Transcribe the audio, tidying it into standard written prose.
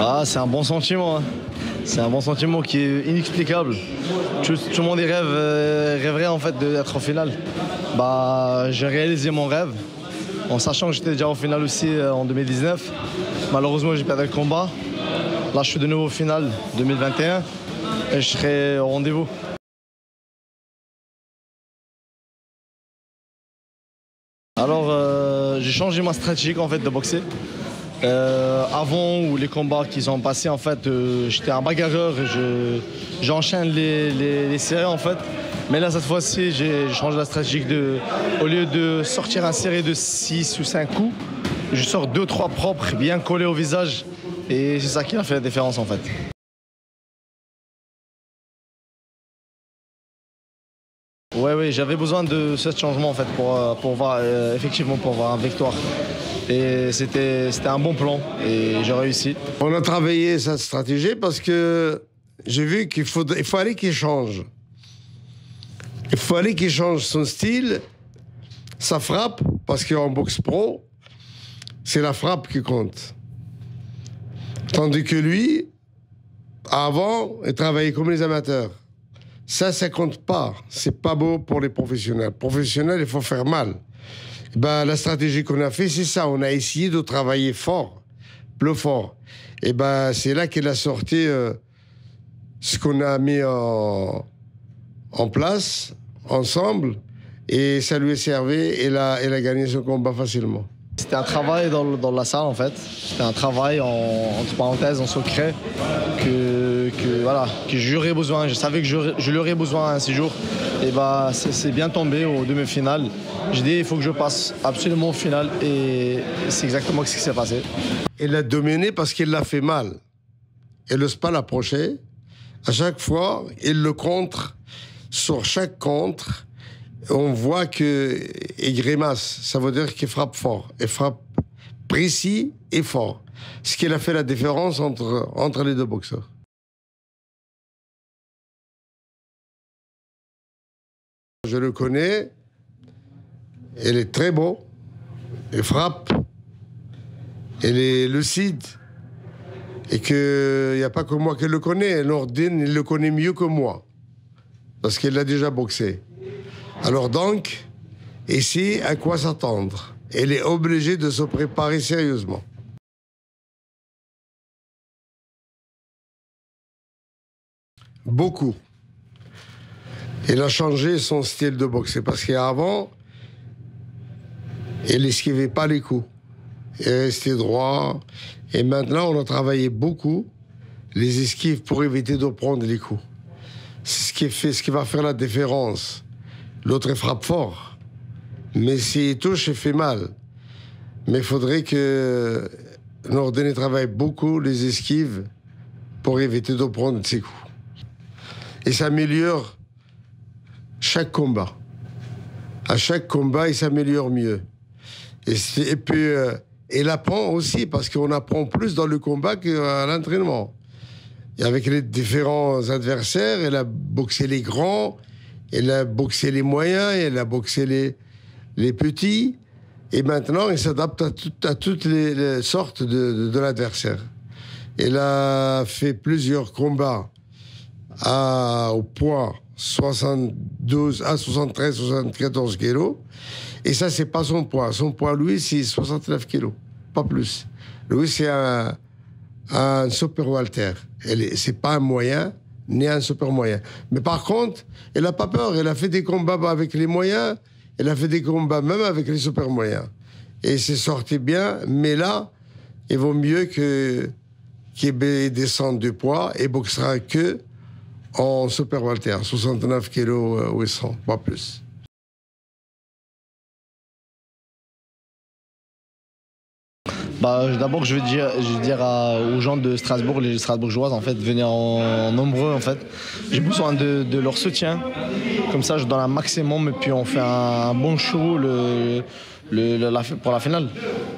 Ah, c'est un bon sentiment, hein. C'est un bon sentiment qui est inexplicable. Tout le monde rêverait en fait d'être en finale. Bah, j'ai réalisé mon rêve en sachant que j'étais déjà en finale aussi en 2019. Malheureusement, j'ai perdu le combat. Là, je suis de nouveau en finale 2021 et je serai au rendez-vous. Alors, j'ai changé ma stratégie en fait de boxer. Avant ou les combats qui sont passés, en fait, j'étais un bagarreur et j'enchaîne les séries en fait. Mais là, cette fois-ci, j'ai changé la stratégie au lieu de sortir une série de 6 ou 5 coups, je sors 2-3 propres, bien collés au visage. Et c'est ça qui a fait la différence en fait. Oui, j'avais besoin de ce changement en fait pour voir effectivement pour voir une victoire. Et c'était un bon plan et j'ai réussi. On a travaillé cette stratégie parce que j'ai vu qu'il fallait qu'il change. Il fallait qu'il change son style, sa frappe, parce qu'en boxe pro, c'est la frappe qui compte. Tandis que lui, avant, il travaillait comme les amateurs. Ça compte pas. C'est pas beau pour les professionnels. Professionnels, il faut faire mal. Ben, la stratégie qu'on a fait, c'est ça. On a essayé de travailler fort, plus fort. Et ben, c'est là qu'il a sorti ce qu'on a mis en place, ensemble, et ça lui est servi, et il a gagné son combat facilement. C'était un travail dans la salle en fait. C'était un travail entre parenthèses, en secret, que j'aurais besoin. Je savais que je l'aurais besoin un séjour. Et bah, c'est bien tombé au demi-finale. J'ai dit il faut que je passe absolument au final et c'est exactement ce qui s'est passé. Il a dominé parce qu'il l'a fait mal. Il n'ose pas l'approcher. À chaque fois, il le contre. Sur chaque contre, on voit qu'il grimace. Ça veut dire qu'il frappe fort. Il frappe précis et fort. Ce qui a fait la différence entre les deux boxeurs. Je le connais. Il est très beau. Il frappe. Il est lucide. Et qu'il n'y a pas que moi qui le connais. Nordine, il le connaît mieux que moi. Parce qu'il a déjà boxé. Alors donc, ici, à quoi s'attendre? Il est obligé de se préparer sérieusement. Beaucoup. Il a changé son style de boxer. Parce qu'avant, il n'esquivait pas les coups. Il restait droit. Et maintenant, on a travaillé beaucoup les esquives pour éviter de prendre les coups. C'est ce qui va faire la différence. L'autre, il frappe fort. Mais s'il touche, il fait mal. Mais il faudrait que Nordine travaille beaucoup les esquives pour éviter de prendre ses coups. Il s'améliore chaque combat. À chaque combat, il s'améliore mieux. Et puis, il apprend aussi, parce qu'on apprend plus dans le combat qu'à l'entraînement. Et avec les différents adversaires, il a boxé les grands, il a boxé les moyens, il a boxé les petits. Et maintenant, il s'adapte à toutes les sortes de l'adversaire. Il a fait plusieurs combats au poids 72 à 73, 74 kilos. Et ça, c'est pas son poids. Son poids, lui, c'est 69 kilos, pas plus. Lui, c'est un super Walter. C'est pas un moyen, ni un super moyen. Mais par contre, il n'a pas peur. Il a fait des combats avec les moyens. Il a fait des combats même avec les super moyens. Et il s'est sorti bien. Mais là, il vaut mieux qu'il descende du poids et boxera que en super Walter, 69 kilos 800, pas plus. Bah, d'abord, je vais dire aux gens de Strasbourg, les Strasbourgeoises, en fait, de venir en nombreux, en fait. J'ai besoin de leur soutien. Comme ça, je donne un maximum et puis on fait un bon show pour la finale.